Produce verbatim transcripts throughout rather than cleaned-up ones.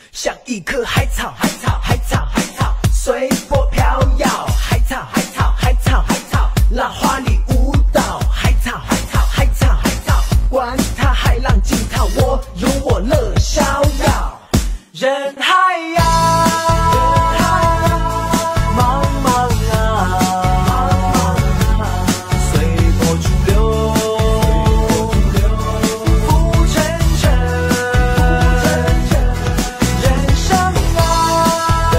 像一棵海草，海草，海草，海草，随波飘摇。海草，海草，海草，海草，浪花里舞蹈。海草，海草，海草，海草，管它海浪惊涛，我有我乐逍遥。人海呀，茫茫啊，随波逐流，浮沉沉，人生啊，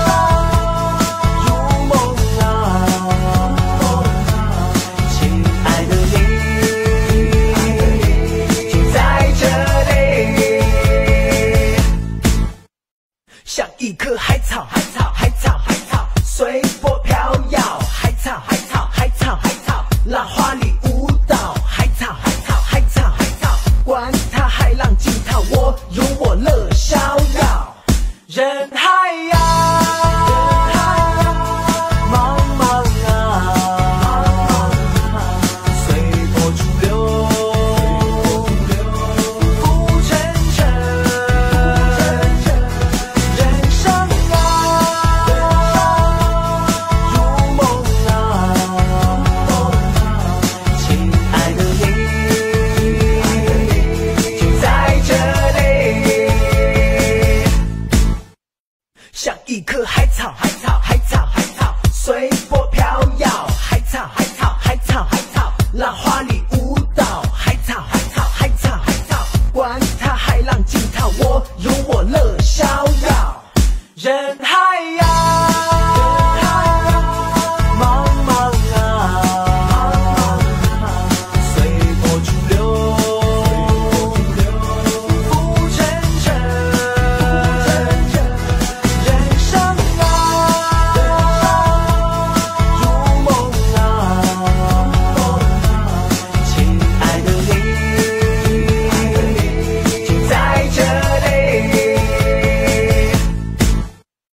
如梦啊，亲爱的你，就在这里。像一棵海草，海草，海草，海草，随波飘摇。海草，海草，海草，海草，浪花里